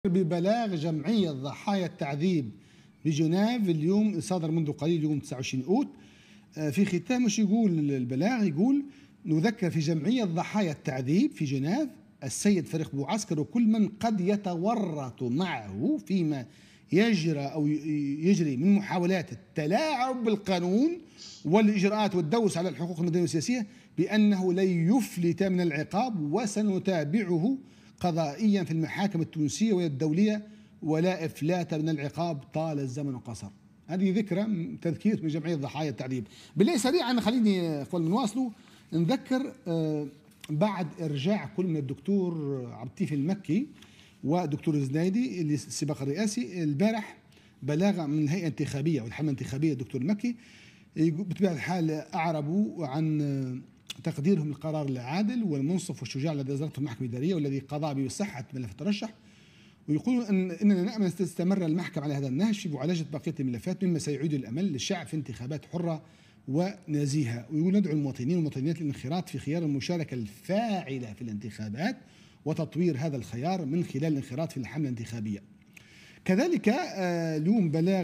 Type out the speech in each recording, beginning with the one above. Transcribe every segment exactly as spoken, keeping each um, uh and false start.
ببلاغ جمعية ضحايا التعذيب بجنيف اليوم صادر منذ قليل يوم تسعة وعشرين أوت. في ختام مش يقول البلاغ، يقول نذكر في جمعية ضحايا التعذيب في جنيف السيد فريق بوعسكر وكل من قد يتورط معه فيما يجرى أو يجري من محاولات التلاعب بالقانون والإجراءات والدوس على الحقوق المدنية والسياسية بأنه لن يفلت من العقاب، وسنتابعه قضائيا في المحاكم التونسية والدولية ولا إفلات من العقاب طال الزمن وقصر. هذه ذكرى تذكير من جمعية ضحايا التعذيب. بالله سريعا خليني اخوان نواصلوا نذكر آه بعد ارجاع كل من الدكتور عبد اللطيف المكي ودكتور الزنايدي اللي السباق الرئاسي البارح بلاغ من الهيئة الانتخابية والحملة الانتخابية الدكتور المكي بطبيعة الحال أعربوا عن تقديرهم للقرار العادل والمنصف والشجاع الذي أصدرته المحكمة الإدارية والذي قضى بصحة ملف الترشح، ويقولون أن إننا نأمل أن تستمر المحكمة على هذا النهج في معالجة بقية الملفات مما سيعيد الأمل للشعب في انتخابات حرة ونزيهة. ويقول ندعو المواطنين والمواطنات للانخراط في خيار المشاركة الفاعلة في الانتخابات وتطوير هذا الخيار من خلال الانخراط في الحملة الانتخابية. كذلك اليوم بلاغ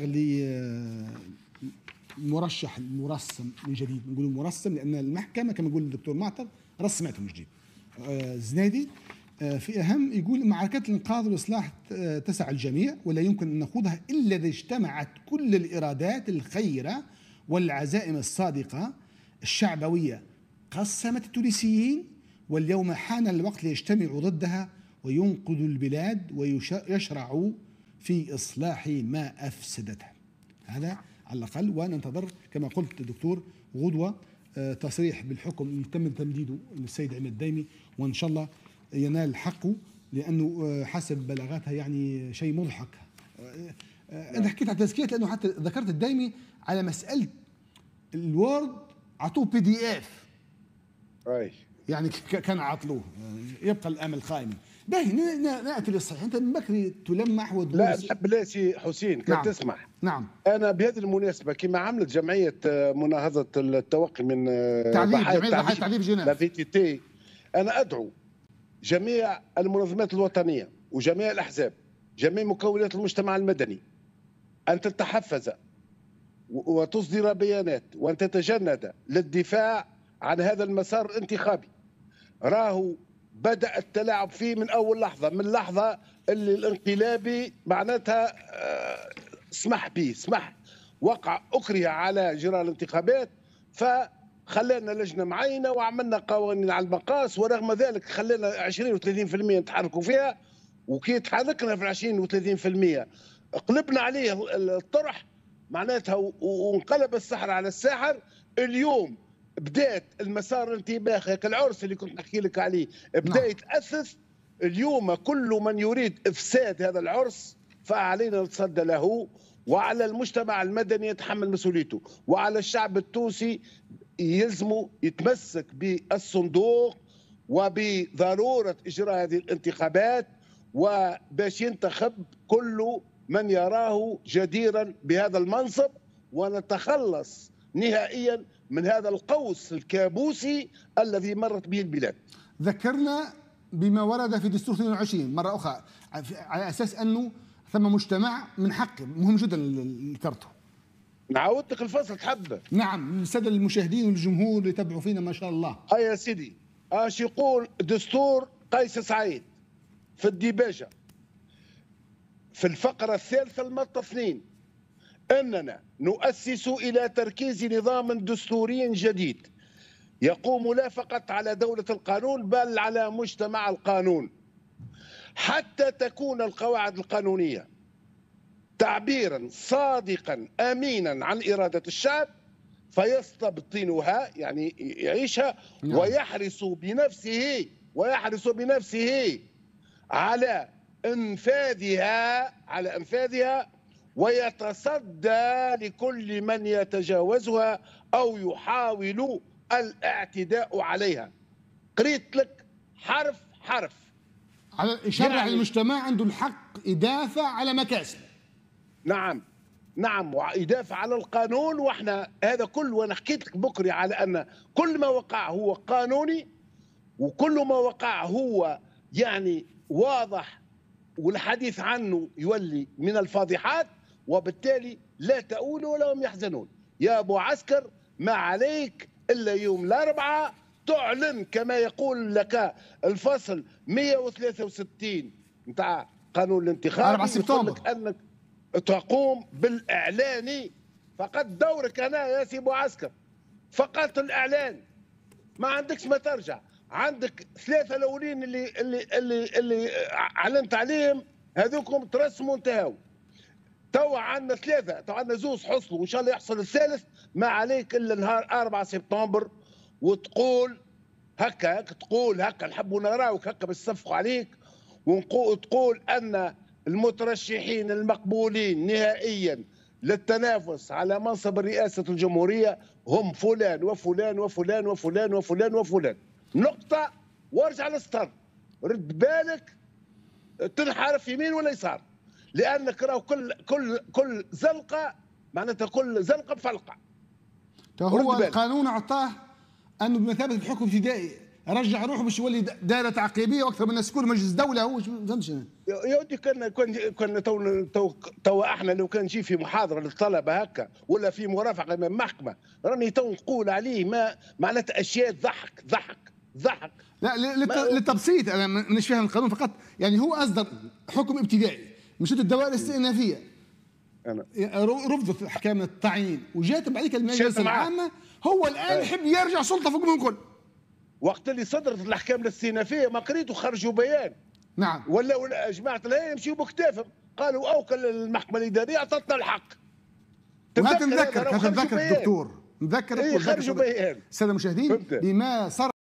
لمرشح مرسم من جديد، نقول مرسم لأن المحكمة كما يقول الدكتور معطر رسمته من جديد زنادي في أهم، يقول معركة الإنقاذ والإصلاح تسع الجميع ولا يمكن أن نخوضها إلا إذا اجتمعت كل الإرادات الخيرة والعزائم الصادقة الشعبوية قسمت التونسيين، واليوم حان الوقت ليجتمعوا ضدها وينقذوا البلاد ويشرعوا في إصلاح ما أفسدتها. هذا على الأقل، وننتظر كما قلت الدكتور غدوة تصريح بالحكم اللي تم تمديده للسيد عماد الديمي، وإن شاء الله ينال حقه لأنه حسب بلاغاتها يعني شيء مضحك. أنا حكيت على تزكية لأنه حتى ذكرت الديمي على مسألة الوورد عطوه بي دي اف أي يعني كان عطلوه، يبقى الأمل قائما. باهي نأتي للصحيح. أنت من بكري تلمح وتقول لا نحب لا سي حسين كان نعم. تسمح. نعم. أنا بهذه المناسبة كما عملت جمعية مناهضة التوقي من تعذيب جمعية ضحايا التعذيب جنيف لا في تي تي، أنا أدعو جميع المنظمات الوطنية وجميع الأحزاب جميع مكونات المجتمع المدني أن تتحفز وتصدر بيانات وأن تتجند للدفاع عن هذا المسار الانتخابي. راهو بدأ التلاعب فيه من أول لحظة، من لحظة اللي الانقلابي معناتها اسمح به اسمح وقع أكره على جراء الانتخابات، فخلينا لجنة معينة وعملنا قوانين على المقاس، ورغم ذلك خلينا عشرين و ثلاثين بالمئة نتحركوا فيها، وكي تحركنا في عشرين و ثلاثين بالمئة قلبنا عليه الطرح معناتها وانقلب السحر على الساحر. اليوم بدات المسار الانتباهي كالعرس اللي كنت نحكي لك عليه بدا يتاسس. اليوم كل من يريد افساد هذا العرس فعلينا نتصدى له، وعلى المجتمع المدني يتحمل مسؤوليته، وعلى الشعب التونسي يلزمه يتمسك بالصندوق وبضروره اجراء هذه الانتخابات وباش ينتخب كل من يراه جديرا بهذا المنصب، ونتخلص نهائيا من هذا القوس الكابوسي الذي مرت به البلاد. ذكرنا بما ورد في دستور اثنين وعشرين مرة أخرى على أساس أنه ثم مجتمع من حقه مهم جدا ذكرته. نعاود لك الفصل تحب؟ نعم السادة المشاهدين والجمهور اللي يتبعوا فينا ما شاء الله. أي يا سيدي اش يقول دستور قيس سعيد في الديباجة في الفقرة الثالثة المادة اثنين: أننا نؤسس إلى تركيز نظام دستوري جديد يقوم لا فقط على دولة القانون بل على مجتمع القانون، حتى تكون القواعد القانونية تعبيرا صادقا أمينا عن إرادة الشعب فيستبطنها يعني يعيشها، ويحرص بنفسه ويحرص بنفسه على انفاذها على انفاذها ويتصدى لكل من يتجاوزها او يحاول الاعتداء عليها. قريت لك حرف حرف على يشرع يعني المجتمع عنده الحق يدافع على مكاسبه. نعم نعم ويدافع على القانون، واحنا هذا كله وانا حكيت لك بكري على ان كل ما وقع هو قانوني، وكل ما وقع هو يعني واضح والحديث عنه يولي من الفاضحات، وبالتالي لا تؤولوا ولا هم يحزنون. يا أبو عسكر ما عليك إلا يوم الأربعاء تعلن كما يقول لك الفصل مئة وثلاثة وستين نتاع قانون الانتخاب أربعة سبتمبر أنك تقوم بالإعلان. فقط دورك هنا يا سي أبو عسكر، فقط الإعلان، ما عندكش ما ترجع. عندك ثلاثة الأولين اللي اللي اللي اللي أعلنت عليهم هذوكم ترسموا انتهوا. توا عندنا ثلاثة، توا عندنا زوز حصلوا، وإن شاء الله يحصل الثالث. ما عليك إلا نهار أربعة سبتمبر وتقول هكا هكا تقول هكا نحبوا نراوك هكا بس يصفقوا عليك، وتقول أن المترشحين المقبولين نهائيا للتنافس على منصب رئاسة الجمهورية هم فلان وفلان وفلان وفلان وفلان وفلان. نقطة، وارجع للسطر، رد بالك تنحرف يمين ولا يسار، لأنك راهو كل كل كل زلقة معناتها كل زلقة بفلقة. هو القانون أعطاه أنه بمثابة الحكم ابتدائي، رجع روحه باش يولي دائرة تعقيبية وأكثر من الناس كل مجلس دولة. هو فهمتش أنا يا ودي كنا كنا كنا تو تو تو احنا لو كان نجي في محاضرة للطلبة هكا ولا في مرافقة امام محكمة راني تو نقول عليه ما معناتها أشياء تضحك ضحك ضحك. لا للتبسيط أنا مش فاهم القانون، فقط يعني هو أصدر حكم ابتدائي، مشيت الدوائر الاستئنافية أنا رفضت أحكام التعيين وجات بعديك المجلس العامة. هو الآن يحب يرجع سلطة فوق من الكل. وقت اللي صدرت الأحكام الاستئنافية ما قريتوا خرجوا بيان. نعم. ولا ولا جماعة الهيئة يمشيوا بكتافهم، قالوا أوكل المحكمة الإدارية أعطتنا الحق. وهات نذكر نذكر الدكتور نذكر خرجوا بيان. السادة المشاهدين بما صار